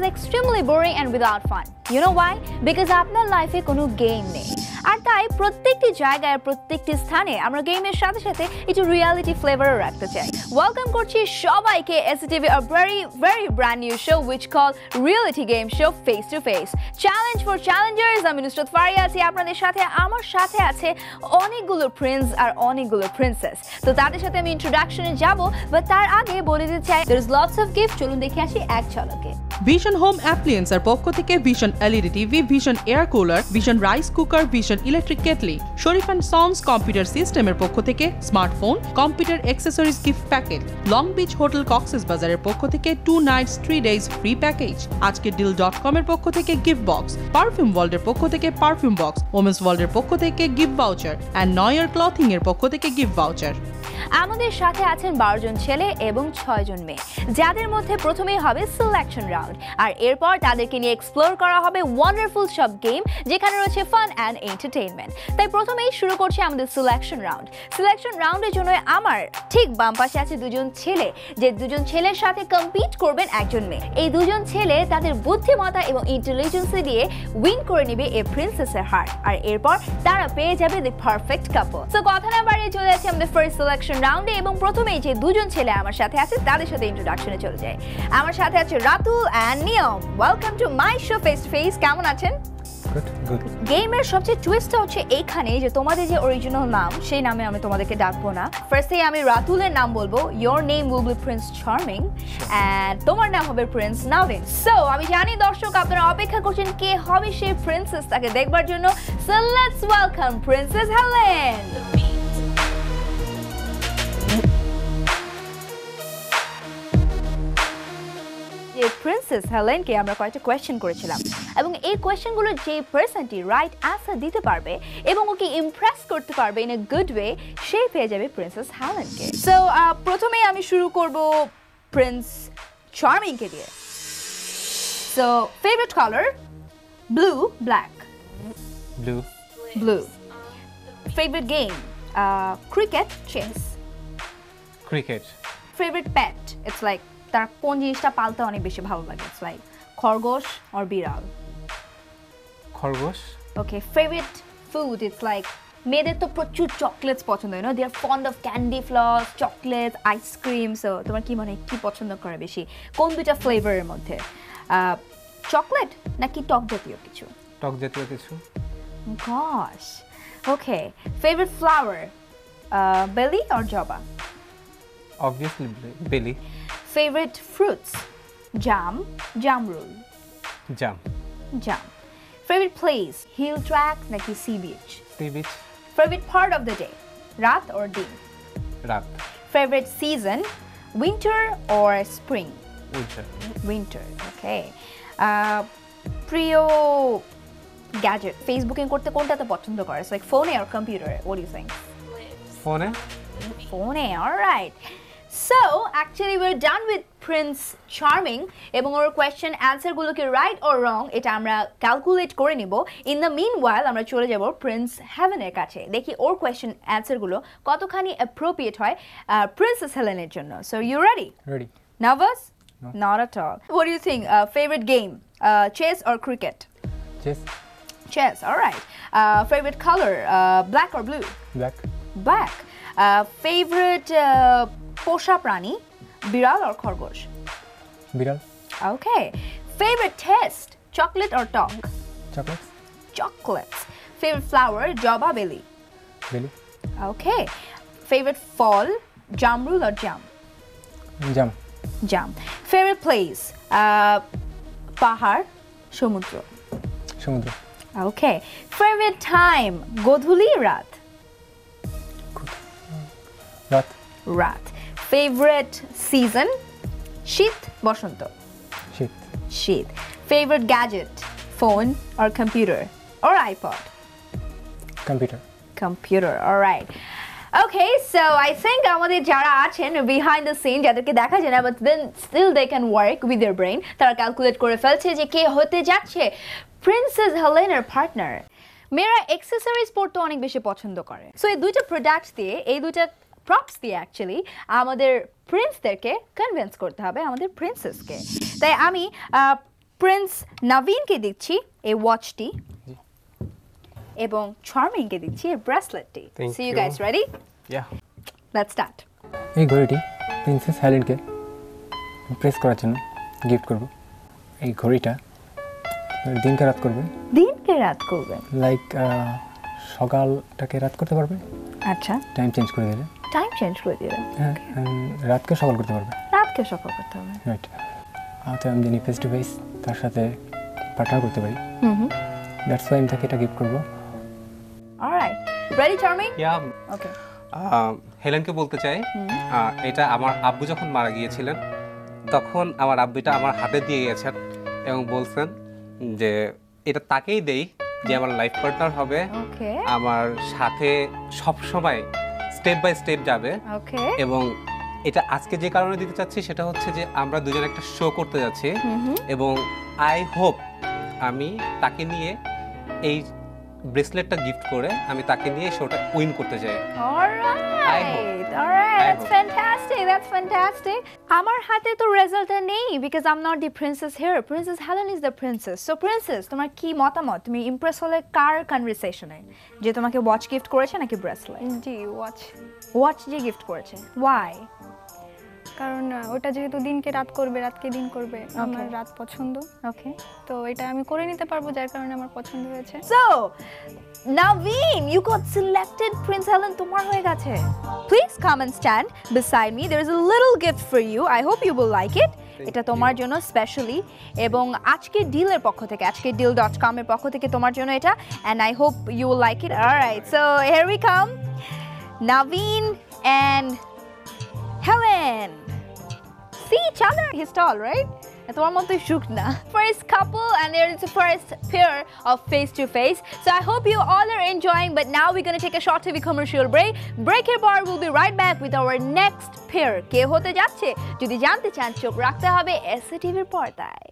extremely boring and without fun. You know why? Because আপনার লাইফে কোনো গেম নেই। আর তাই প্রত্যেকটি জায়গায় প্রত্যেকটি স্থানে আমরা গেমের সাথে সাথে একটু রিয়ালিটি ফ্লেভারও রাখতে চাই। ওয়েলকাম করছি সবাইকে STV a very brand new show which called Reality Game Show Face to Face. Challenge for Challengers, আমি নুসরাত ফারিয়া আছি আপনাদের সাথে। আমার সাথে আছে অনেকগুলো প্রিন্স আর অনেকগুলো প্রিন্সেস। তো তাদের সাথে আমি ইন্ট্রোডাকশনে যাব, বাট তার আগে বলে দিতে চাই there is lots of gift, চলুন দেখে আসি এক ঝলকে। ভিশন হোম অ্যাপ্লিয়েন্সের পক্ষ থেকে Vision LED TV, Vision air cooler, Vision rice cooker, Vision electric kettle, Sharif and sons computer সিস্টেমের পক্ষ থেকে smartphone, computer accessories gift packet, long beach hotel Cox's বাজারের পক্ষ থেকে 2 nights 3 days ফ্রি প্যাকেজ, আজকে ডিল.com এর পক্ষ থেকে গিফট বক্স, পারফিউম ওয়ার্ল্ডের পক্ষ থেকে পারফিউম বক্স, ওমেন্স ওয়ার্ল্ডের পক্ষ থেকে gift voucher and Noir clothing এর পক্ষ থেকে গিফট ভাউচার। আমাদের সাথে আছেন 12 জন ছেলে এবং 6 জন মেয়ে, যাদের মধ্যে প্রথমেই হবে সিলেকশন রাউন্ড, আর এরপর তাদেরকে নিয়ে এক্সপ্লোর করা হবে ওয়ান্ডারফুল সব গেম যেখানে রয়েছে ফান অ্যান্ড এন্টারটেইনমেন্ট। তাই প্রথমেই শুরু করছি আমাদের সিলেকশন রাউন্ড। সিলেকশন রাউন্ডের জন্য আমার ঠিক বাম পাশে আছে দুজন ছেলে, যে দুজন ছেলের সাথে কম্পিট করবেন একজন মেয়ে। এই দুজন ছেলে তাদের বুদ্ধিমত্তা এবং ইন্টেলিজেন্সি দিয়ে উইন করে নেবে এই প্রিন্সেসের হার্ট, আর এরপর তারা পেয়ে যাবে দ্য পারফেক্ট কাপল। সো কথা না বাড়িয়ে চলে যাচ্ছি আমাদের ফার্স্ট সিলেকশন রাউন্ডে, এবং প্রথমেই যে দুজন ছেলে আমার সাথে আছে তাদের সাথে ইন্ট্রোডাকশনে চলে যায়। আমার সাথে আছে Ratul and Niyom. Welcome to my show face to face. কেমন আছেন? গেমের সবচেয়ে টুইস্টটা হচ্ছে এইখানে যে তোমাদের যে অরিজিনাল নাম সেই নামে আমি তোমাদেরকে ডাকবো না। ফার্স্টেই আমি রাতুলের নাম বলবো, your name will be Prince Charming and তোমার নাম হবে প্রিন্স নাভিন। সো আমি জানি দর্শক আপনারা অপেক্ষা করছেন কে হবে সেই প্রিন্সেস তাকে দেখবার জন্য। So let's welcome princess Helen. Princess হেলেনকে আমরা কয়েকটা কোয়েশ্চেন করেছিলাম, এবং এই কোয়েশ্চেনগুলোর যে পার্সনটি রাইট অ্যান্সার দিতে পারবে এবং ওকে ইমপ্রেস করতে পারবে ইন এ গুড ওয়ে, সে পেয়ে যাবে প্রিন্সেস হেলেনকে। সো প্রথমেই আমি শুরু করব প্রিন্স চার্মিংকে দিয়ে। So favourite colour blue, black. Blue. Favourite game cricket, chess. Cricket. Favourite pet, it's like তার কোন জিনিসটা পালতে অনেক বেশি ভালো লাগে, ইটস লাইক খরগোশ অর বিড়াল। খরগোশ। Okay. Favourite food, it's like মেয়েদের তো প্রচুর চকলেটস পছন্দ হয় না, they are fond of candy floss, chocolate, ice cream. So তোমার কি মনে হয় কি পছন্দ করে বেশি, কোন দুটা ফ্লেভারের মধ্যে? চকলেট নাকি টক জাতীয় কিছু? টক জাতীয় কিছু। গশ। ওকে। ফেভারিট ফ্লাওয়ার বেলি অর জবা? Obviously belly. Favorite fruits, jam, jamrul. Jam. Jam. Favorite place, hill track naki sea beach? Sea beach. Favorite part of the day, raat or din? Raat. Favorite season, winter or spring? Winter. Winter, okay. Priyo gadget, Facebooking korte kontate pochondo kore? So like phone or computer, what do you think? Phone. Phone, all right. So actually we're done with Prince Charming, এবং ওর question অ্যান্সারগুলোকে right or wrong এটা আমরা calculate করে নিব। In the meanwhile আমরা চলে যাব প্রিন্স হেভেনের কাছে, দেখি ওর কোয়েশ্চেন অ্যান্সারগুলো কতখানি অ্যাপ্রোপ্রিয়েট হয় প্রিন্সেস হেলেনের জন্য। So you ready? Ready. Nervous? No. Not at all. What do you think? Favorite game, chess or cricket? Chess. Chess, all right. Favorite color, black or blue? Black. Black. Favorite পোষা প্রাণী, বিড়াল or খরগোশ? বিড়াল। Okay. Favorite taste, chocolate or tonk? Chocolates. Chocolates. Favorite flower, jaba, belly? Belly. Okay. Favorite fall, jamrul or jam? Jam. Jam. Favorite place, পাহাড়, সমুদ্র? সমুদ্র। Okay. Favorite time, গধূলি, রাত? রাত। রাত. Favorite season, শীত, বসন্ত? শীত। শীত. Favorite gadget, phone or computer or iPod? Computer. Computer, all right. Okay, so I think আমাদের যারা আছেন behind the scene যাদেরকে দেখা যায় না, but then still they can work with their brain, তারা ক্যালকুলেট করে ফেলছে যে কে হতে যাচ্ছে প্রিন্সেস হেলেনের পার্টনার। মেয়েরা অ্যাক্সেসরিজ পরতে অনেক বেশি পছন্দ করে। সো এই দুইটা প্রোডাক্টস দিয়ে, এই দুইটা প্রপস দিয়ে অ্যাকচুয়ালি আমাদের প্রিন্সদেরকে কনভিন্স করতে হবে আমাদের প্রিন্সেসকে। তাই আমি প্রিন্স নাভিনকে দিচ্ছি এই ওয়াচটি এবং চার্মিংকে দিচ্ছি এই ব্রেসলেটটি Thank see you you. Guys ready yeah let's start এই ঘড়িটি প্রিন্সেস হাইল্যান্ডকে ইমপ্রেস করার জন্য গিফট করব এই ঘড়িটা দিনকে রাত করবে দিনকে রাত করবেন লাইক সকালটাকে রাত করতে পারবে আচ্ছা টাইম চেঞ্জ করে দিলে টাইম চেঞ্জ করে দিলেন হ্যাঁ রাতকে সকাল করতে পারবে রাতকে সকাল করতে হবে রাইট তো আমি জানি ফেস টু ফেস তার সাথে পার্টনার করতে পারি দ্যাটস ওয়াই আমি তাকে এটা গিফট করবো alright ready charming yeah okay হেলেনকে বলতে চাই এটা আমার আব্বু যখন মারা গিয়েছিলেন তখন আমার আব্বু এটা আমার হাতে দিয়ে গেছেন এবং বলছেন যে এটা তাকেই দেই যে আমার লাইফ পার্টনার হবে ওকে আমার সাথে সব সময় স্টেপ বাই স্টেপ যাবে ওকে এবং এটা আজকে যে কারণে দিতে চাচ্ছি সেটা হচ্ছে যে আমরা দুজন একটা শো করতে যাচ্ছি এবং আই হোপ আমি তাকে নিয়ে এই ব্রেসলেটটা গিফট করে আমি তাকে নিয়ে শোটা উইন করতে চাই Alright, that's fantastic. That's fantastic. আমার হাতে তো রেজাল্টটা নেই because I'm not the princess here. Princess Helen is the princess. So princess, তোমার কি মতামত? তুমি ইমপ্রেস হলে কার কনভারসেশনে? যে তোমাকে ওয়াচ গিফট করেছে নাকি ব্রেসলেট? জি ওয়াচ ওয়াচ যে গিফট করেছে। Why? কারণ ওটা যেহেতু দিনকে রাত করবে রাতকে দিন করবে আমার রাত পছন্দ Okay. তো এটা আমি করে নিতে পারবো যার কারণে আমার পছন্দ হয়েছে So, Naveen, you got selected. Prince Helen তোমার হয়ে গেছে. Please come and stand beside me. There is a little gift for you. I hope you will like it. এটা তোমার জন্য স্পেশালি এবং আজকে ডিলের পক্ষ থেকে আজকে deal.com এর পক্ষ থেকে তোমার জন্য এটা and I hope you will like it. All right. So, here we come. Naveen and Helen. See each other. He's tall, right? তোমার মতোই শুকনা first couple and there is the first pair of face to face so I hope you all are enjoying but now we're going to take a short TV commercial break এর পর we'll be right back with our next pair কে হতে যাচ্ছে যদি জানতে চান চোখ রাখতে হবে SCTV এর পর্দায়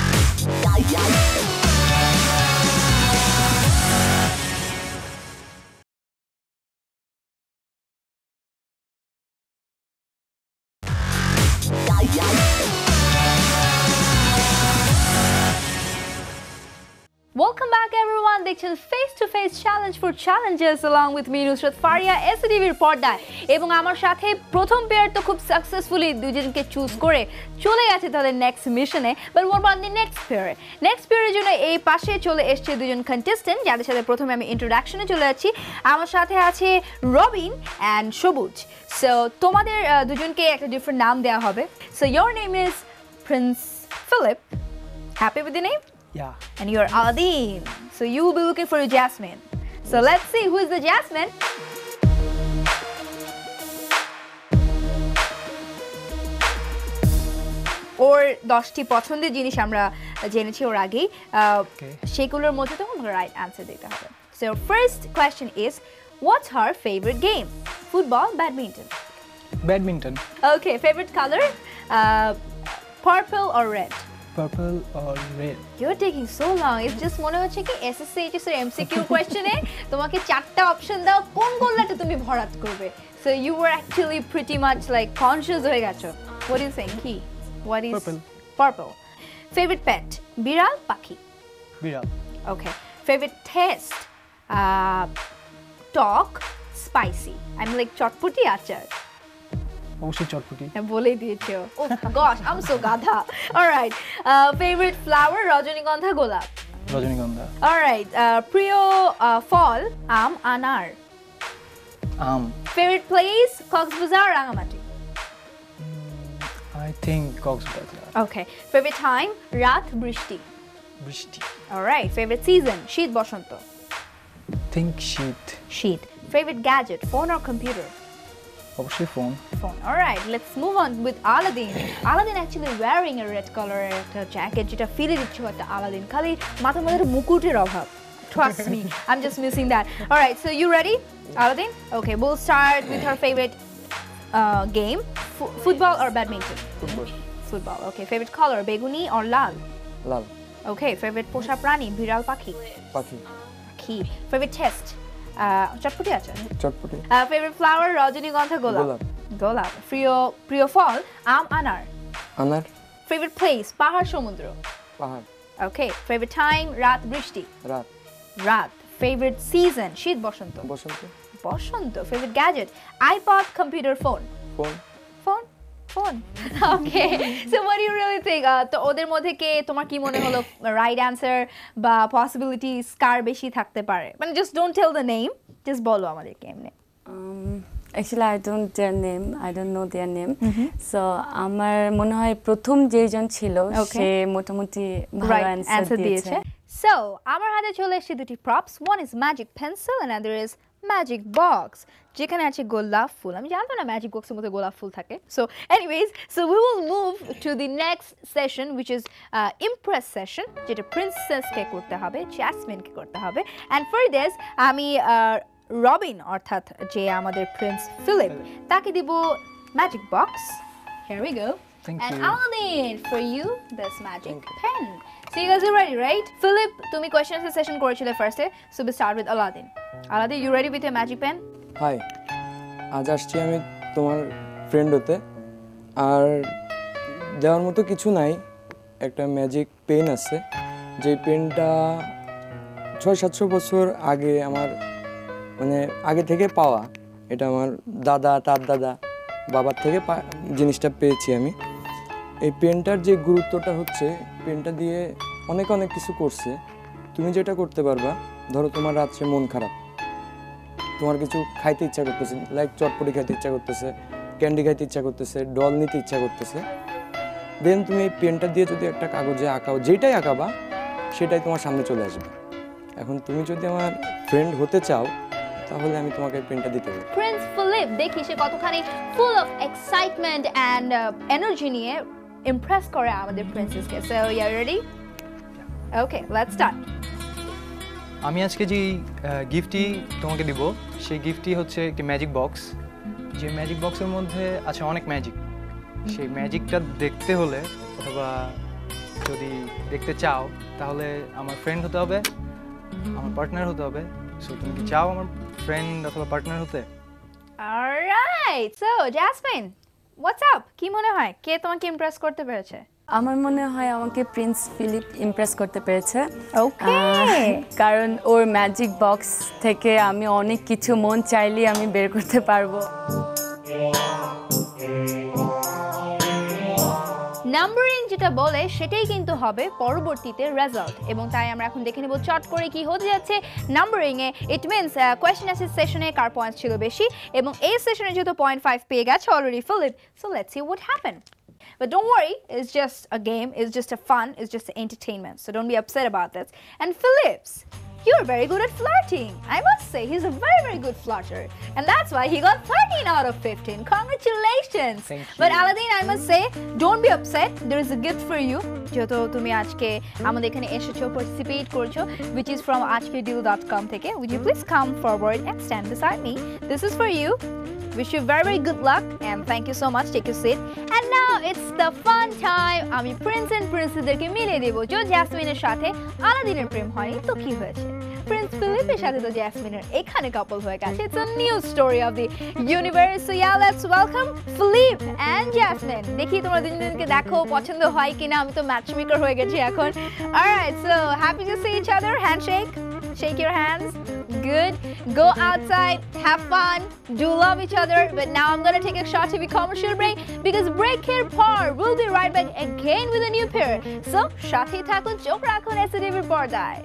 Welcome back everyone. দেখছেন face to face challenge for challengers along with me Nusrat Faria SCTV এর পর্দায় এবং আমার সাথে প্রথম পেয়ার তো খুব সাকসেসফুলি দুজনকে চুজ করে চলে গেছে তাদের নেক্সট মিশনে but what about the next পেয়ারের জন্য এই পাশে চলে এসেছে দুজন কন্টেস্টেন্ট যাদের সাথে প্রথমে আমি ইন্ট্রোডাকশনে চলে যাচ্ছি আমার সাথে আছে রবিন অ্যান্ড সবুজ সো তোমাদের দুজনকে একটা ডিফারেন্ট নাম দেওয়া হবে so your name is prince Philip happy with the name Yeah. And you're Aldine. So you will be looking for a Jasmine. So let's see who is the Jasmine. ওর 10টি পছন্দের জিনিস আমরা জেনেছি ওর আগেই সেগুলোর মধ্যে তখন রাইট অ্যান্সার দিতে হবে so first question is what's her favourite game football badminton Badminton. Okay favourite colour purple or red Purple or red? You're taking so long. It's just মনে হচ্ছে কি SSC HS এর MCQ কোশ্চেনে তোমাকে চারটা option দাও কোন কোনটা তুমি ভরাট করবে So you were actually pretty much like conscious হয়ে গেছো What do you think? কি What is Purple. Purple. Favorite pet? বিড়াল পাখি Viral. Okay. Favorite taste? Talk, spicy. I'm like চটপটি আচার অবশ্যই চটপটি বলেই দিয়েছো Oh gosh, I'm so গাধা Alright. Favorite flower? রজনীগন্ধা গোলাপ রজনীগন্ধা Alright. প্রিয় ফল আম আনার আম Favorite place? Cox's Bazar Rangamati I think Cox's Bazar Okay. Favorite time? রাত বৃষ্টি বৃষ্টি Alright. Favorite season? শীত বসন্ত think শীত শীত Favorite gadget? Phone or computer? অবশ্যই phone Phone. Alright, let's move on with Aladdin. Aladdin actually wearing a red color jacket যেটা ফিরে দিচ্ছে একটা Aladdin খালি মাথার মধ্যে একটা মুকুটের অভাব Trust me, I'm just missing that. Alright, so you ready, Aladdin? Okay, we'll start with her favorite game. Football or badminton? Football. Okay, favorite color? বেগুনি or Lal? Lal Okay, favorite পোষা প্রাণী? বিড়াল পাখি? পাখি পাখি. Favorite test? চটপটি আছে চটপটি favorite flower? রজনীগন্ধা গোলাপ গোলাপ গোলাপ প্রিয় ফল আম আনার আনার favorite place পাহাড় সমুদ্র পাহাড়। Okay, favorite time, রাত বৃষ্টি। রাত। রাত। Favorite season, শীত বসন্ত। বসন্ত। বসন্ত। Favorite gadget, iPod, computer, phone. Phone. Phone. Okay. So what do you really think? তো ওদের মধ্যে কে তোমার কি মনে হলো right answer বা possibilities কার বেশি থাকতে পারে? মানে just don't tell the name, just বলো আমাদেরকে এমনি। Actually, I don't know their name. So আমার মনে হয় প্রথম যেজন ছিল সে মোটামুটি ভালো অ্যানসার দিয়েছে। So আমার হাতে চলে এসেছে দুটি props. One is magic pencil and another is magic box. যেখানে আছে গোলাপ ফুল। আমি জানতাম না ম্যাজিক বক্সের মধ্যে গোলাপ ফুল থাকে। So anyways, so we will move to the next session which is impress session, যেটা princess কে করতে হবে, Jasmine কে করতে হবে। And for this আমি রবিন অর্থাৎ যে আমাদের প্রিন্স ফিলিপ তাকে দিব magic box. Here we go. And Aladdin, for you this magic pen. So you guys are ready, right? Philip, তুমি question answer session করেছিলে first এ, so we start with Aladdin. Aladdin, you ready with your magic pen? Hi, আজ আসছি আমি তোমার friend হতে, আর দেওয়ার মতো কিছু নাই, একটা ম্যাজিক পেন আছে, যে পেনটা 600-700 বছর আগে আমার মানে আগে থেকে পাওয়া, এটা আমার দাদা তার দাদা বাবার থেকে জিনিসটা পেয়েছি আমি। এই পেনটার যে গুরুত্বটা হচ্ছে, পেনটা দিয়ে অনেক অনেক কিছু করছে। তুমি যেটা করতে পারবা, ধরো তোমার রাত্রে মন খারাপ, তোমার কিছু খাইতে ইচ্ছা করতেছে, লাইক চটপটি খাইতে ইচ্ছা করতেছে, ক্যান্ডি খাইতে ইচ্ছা করতেছে, ডল নিতে ইচ্ছা করতেছে, দেন তুমি এই পেনটা দিয়ে যদি একটা কাগজে আঁকাও, যেটাই আঁকাবা সেটাই তোমার সামনে চলে আসবে। এখন তুমি যদি আমার ফ্রেন্ড হতে চাও তাহলে আমি তোমাকে পেনটা দিতে পারি। প্রিন্স ফিলিপ দেখি সে কতখানি full of excitement and energy নিয়ে ইমপ্রেস করে আমাদের প্রিন্সেসকে। So you are ready? Okay, let's start. আমি আজকে যে গিফটটি তোমাকে দিব, সেই গিফটটি হচ্ছে একটি ম্যাজিক বক্স। যে ম্যাজিক বক্সের মধ্যে আছে অনেক ম্যাজিক। সেই ম্যাজিকটা দেখতে হলে অথবা যদি দেখতে চাও তাহলে আমার ফ্রেন্ড হতে হবে, আমার পার্টনার হতে হবে। সো তুমি কি চাও আমার ফ্রেন্ড অথবা পার্টনার হতে? Alright, so Jasmine, what's up? কি মনে হয় কে তোমাকে ইমপ্রেস করতে পেরেছে? আমার মনে হয় আমাকে প্রিন্স ফিলিপ ইমপ্রেস করতে পেরেছে। ওকে, কারণ ওর ম্যাজিক বক্স থেকে আমি অনেক কিছু মন চাইলেই আমি বের করতে পারবো। নাম্বারিং যেটা বলে সেটাই কিন্তু হবে পরবর্তীতে রেজাল্ট, এবং তাই আমরা এখন দেখে নেব চট করে কি হতে যাচ্ছে নাম্বারিং এ। ইট মিনস কোয়েশ্চেন অ্যান্সার সেশনে কার পয়েন্টস ছিল বেশি, এবং এই সেশনে যেহেতু 0.5 পেয়ে গেছে already Philip. So let's see what happened. But don't worry, it's just a game, it's just a fun, it's just entertainment. So don't be upset about this. And Phillips, you're very good at flirting. I must say, he's a very, very good flirter. And that's why he got 13 out of 15. Congratulations. Thank you. But Aladdin, I must say, don't be upset. There is a gift for you. যেহেতু তুমি আজকে আমাদের এখানে এসেছো, participate করছো, which is from ajkedeal.com থেকে. Would you please come forward and stand beside me? This is for you. Wish you very, very good luck and thank you so much. Take your seat. And now it's the fun time. আমি prince and প্রিন্সেসদেরকে মিলিয়ে দেবো। যে জ্যাসমিনের সাথে আলাদিনের প্রেম হয়নি তো কি হয়েছে, প্রিন্স ফিলিপের সাথে তো জ্যাসমিনের এখানে কাপল হয়ে গেছে। It's a new story of the universe. So yeah, let's welcome Philip and Jasmine. দেখি তোমরা দুজনকে দেখো পছন্দ হয় কিনা। আমি তো ম্যাচ মেকার হয়ে গেছি এখন। Alright, so happy to see each other. Handshake. Shake your hands. Good. Go outside, have fun, do love each other. But now I'm gonna take a short TV commercial break because break here par. We'll be right back again with a new pair. So, সাথেই থাকুন, চোখ রাখুন SCTV পর্দায়।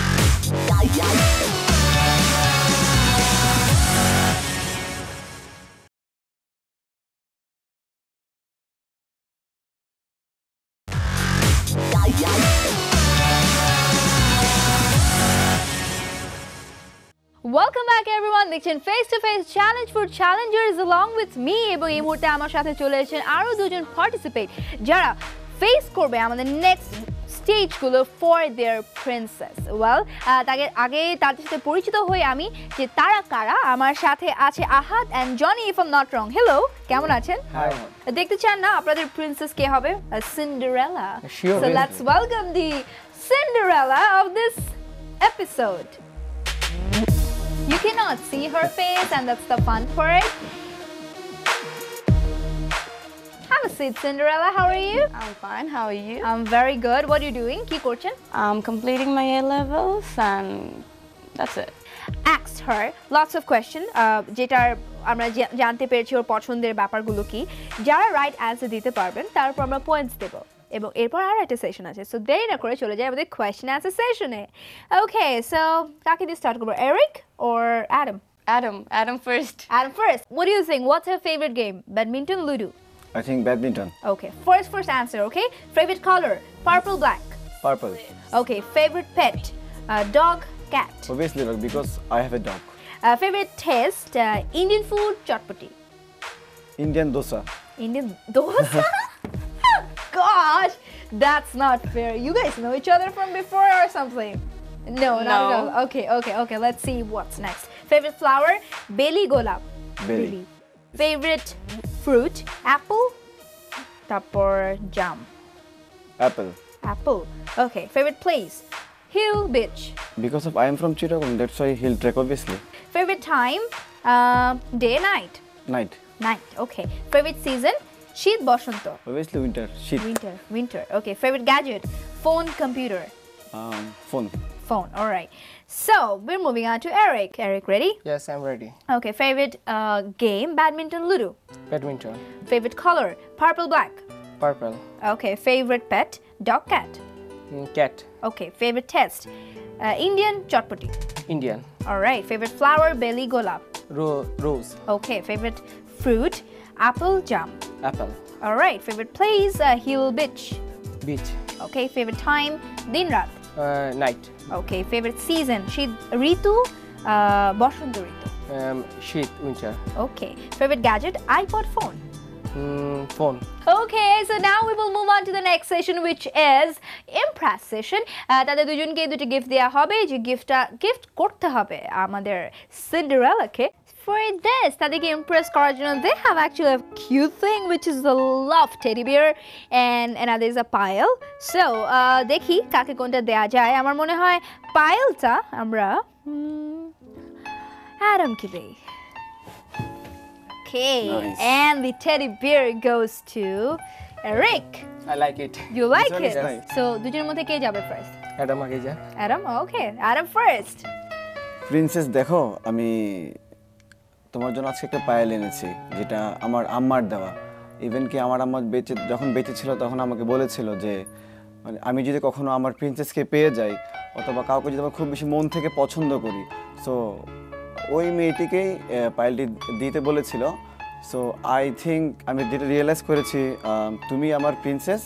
Welcome back everyone. দেখছেন face to face challenge for challengers along with me, এবং এই মুহূর্তে আমার সাথে চলে এসেছেন আরো দুজন পার্টিসিপেট যারা ফেস করবে আমাদের নেক্সট স্টেজগুলো ফর দেয়ার প্রিন্সেস। ওয়েল, আগে তাদের সাথে পরিচিত হয়ে আমি যে তারা কারা। আমার সাথে আছে Ahad and Johnny, if I am not wrong. Hello, কেমন আছেন? দেখতে চান না আপনাদের প্রিন্সেস কে হবে? Cinderella. So let's welcome the Cinderella of this episode. You cannot see her face and that's the fun for it. Have a seat, Cinderella. How are you? I'm fine. How are you? I'm very good. What are you doing? কি করছেন? I'm completing my A levels and that's it. Asked her lots of questions যেটার আমরা জানতে পেরেছি ওর পছন্দের ব্যাপারগুলো কি যারা রাইট অ্যান্সার দিতে পারবেন তারপর আমরা পয়েন্টস দেব এবং এরপর আর একটা সেশন আছে সো দেরি না করে চলে যাই আমাদের কোয়েশ্চেন অ্যান্সার সেশনে ওকে সো কাকে দিয়ে স্টার্ট করব Eric or Adam Adam first. Adam first. What do you think? What's her favorite game? Badminton, Ludo? I think badminton. Okay. First answer, okay? Favorite color? Purple, black? Purple. Okay. Favorite pet? Dog, cat? Obviously dog because I have a dog. Favorite taste? Indian food, chotpati? Indian dosa. Indian dosa? Gosh, that's not fair. You guys know each other from before or something? No, not at all. Okay. Let's see what's next. Favorite flower? Beli golab. Beli. Favorite fruit? Apple. Tapor jam. Apple. Apple. Okay. Favorite place? Hill, beach. Because of I am from Chittagong, that's why hill trek obviously. Favorite time? Day, night. Night. Night. Okay. Favorite season? Sheet, boshanto. Obviously winter. Sheet. Winter. Okay. Favorite gadget? Phone, computer. Phone. Phone. All right. So we're moving on to Eric. Eric, ready? Yes, I'm ready. Okay. Favorite game? Badminton, Ludo. Badminton. Favorite color? Purple, black. Purple. Okay. Favorite pet? Dog, cat. Cat. Okay. Favorite taste? Indian, chotpati. Indian. All right. Favorite flower? Beli golab. Rose. Okay. Favorite fruit? Apple, jam. Apple. All right. Favorite place? Hill, beach. Beach. Okay. Favorite time? Din rat. Night. Okay. Favorite season? Shid ritu, boshanto ritu. Sheet. Winter. Okay. Favorite gadget? iPod, phone. Phone. Okay, so now we will move on to the next session, which is impress session. তাদের দুজনকে দুটো gift দেওয়া হবে যে gift করতে হবে আমাদের সিন্ডারেলাকে for this তাদেরকে ইমপ্রেস করার জন্য they have actually a cute thing which is a love teddy bear and another is a pile so দেখি কাকে কোনটা দেয়া যায় আমার মনে হয় পাইলটা আমরা অ্যাডামকে দেই Okay, nice. And the teddy bear goes to Eric. I like it. You like one it? is nice. So, দুজনের মধ্যে কে যাবে first? Adam আগে যা। Adam? Okay, Adam first. Princess দেখো আমি তোমার জন্য আজকে একটা পায়েল এনেছি যেটা আমার আম্মার দেওয়া ইভেন কি আমার আম্মা যখন বেঁচে ছিল তখন আমাকে বলেছিল যে মানে আমি যদি কখনো আমার প্রিন্সেসকে পেয়ে যাই অথবা কাউকে যদি আমার খুব বেশি মন থেকে পছন্দ করি সো ওই মেয়েটিকেই পায়েলটি দিতে বলেছিল সো আই থিঙ্ক আমি যেটা রিয়েলাইজ করেছি তুমি আমার প্রিন্সেস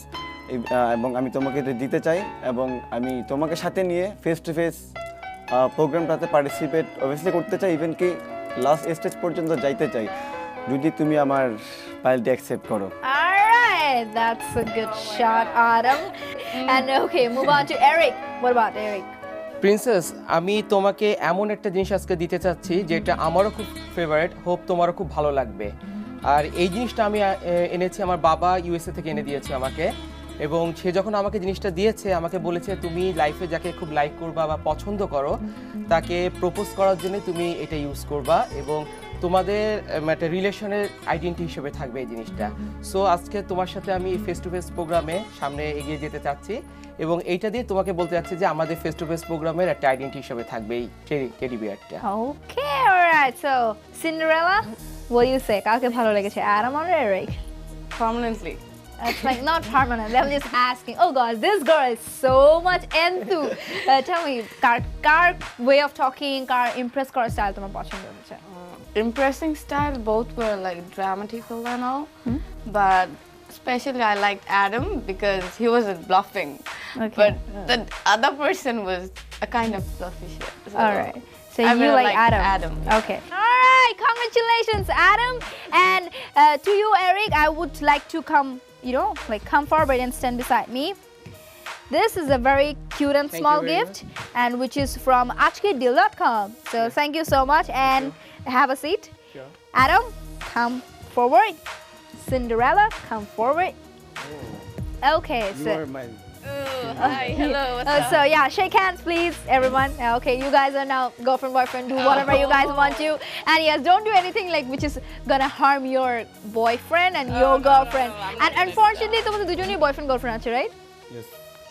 এবং আমি তোমাকে এটা দিতে চাই এবং আমি তোমাকে সাথে নিয়ে ফেস টু ফেস প্রোগ্রামটাতে পার্টিসিপেট অবভিয়াসলি করতে চাই ইভেন কি লাস্ট স্টেজ পর্যন্ত যাইতে চাই যদি তুমি আমার পায়েলটি অ্যাকসেপ্ট করো Alright, that's a good shot, Adam. And okay, move on to Eric. What about Eric? Princess আমি তোমাকে এমন একটা জিনিস আজকে দিতে চাচ্ছি যেটা আমারও খুব ফেভারিট হোপ তোমারও খুব ভালো লাগবে আর এই জিনিসটা আমি এনেছি আমার বাবা ইউএসএ থেকে এনে দিয়েছে আমাকে এবং সে যখন আমাকে জিনিসটা দিয়েছে আমাকে বলেছে তুমি লাইফে যাকে খুব লাইক করবা বা পছন্দ করো তাকে প্রপোজ করার জন্য তুমি এটা ইউজ করবা এবং তোমাদের একটা রিলেশনের আইডেন্টি হিসেবে থাকবে এই জিনিসটা সো আজকে তোমার সাথে আমি ফেস টু ফেস প্রোগ্রামে সামনে এগিয়ে যেতে চাচ্ছি এবং এইটা দিয়ে তোমাকে বলতে যাচ্ছি যে আমাদের ফেস টু ফেস প্রোগ্রামের একটা আইডেন্টি হিসেবে থাকবে এই টেডি বিয়ারটা Okay, alright. So, Cinderella, what do you say? কাকে ভালো লেগেছে? Adam or Eric? Permanently. It's like not permanent. I'm just asking. Oh God, this girl is so much into. Tell me, car way of talking, car impress করার style তোমার পছন্দ হয়েছে? Impressing style, both were like dramatical and all, but especially I liked Adam because he wasn't bluffing. Okay. But the other person was a kind of fluffy shit. So All right. So I you really like liked Adam? Adam, yeah. Okay. All right. Congratulations, Adam. And to you, Eric, I would like to come forward and stand beside me. This is a very cute and small gift, and which is from achkedeal.com. So thank you so much, and have a seat. Sure. Adam, come forward. Cinderella, come forward. Okay. You So are my Hi, hello, what's up? So yeah, shake hands, please, everyone. Okay, you guys are now girlfriend, boyfriend. Do whatever you guys want to, and yes, don't do anything like which is gonna harm your boyfriend and your girlfriend. And unfortunately, তোমাদের দুজনেই boyfriend girlfriend আছে, right? Yes.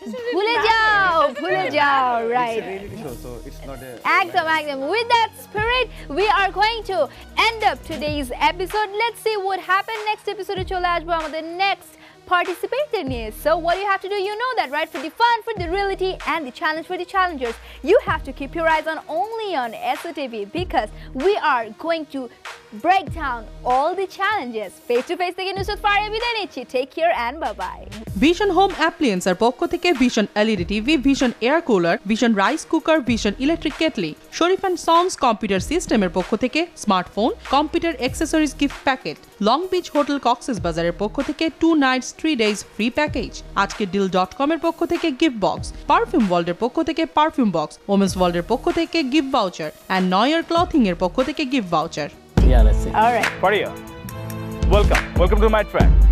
ভুলে যাও, right? It's a reality show, so it's not a. Ekdom. With that spirit, we are going to end up today's episode. Let's see what happened next episode. চলে আসবো আমাদের next participator নিয়ে. So what you have to do, you know that, right? For the fun, for the reality, and the challenge for the challengers, you have to keep your eyes on only on SOTV, because we are going to break down all the challenges. Face to face থেকে নুসরাত ফারিয়া বিদায় নিচ্ছি. Take care and bye bye. Vision home অ্যাপ্লিয়েন্সের পক্ষ থেকে Vision LED TV, Vision air cooler, Vision rice cooker, Vision electric kettle, Sharif and sons computer সিস্টেমের পক্ষ থেকে smartphone, computer accessories gift packet, long beach hotel Cox's বাজারের পক্ষ থেকে 2 nights 3 days ফ্রি প্যাকেজ, আজকে ডিল.com এর পক্ষ থেকে গিফট বক্স, পারফিউম ওয়ার্ল্ডের পক্ষ থেকে পারফিউম বক্স, ওমেন্স ওয়ার্ল্ডের পক্ষ থেকে gift voucher, and Noir clothing এর পক্ষ থেকে gift voucher. Yeah, let's see. All right. Faria, welcome to my track.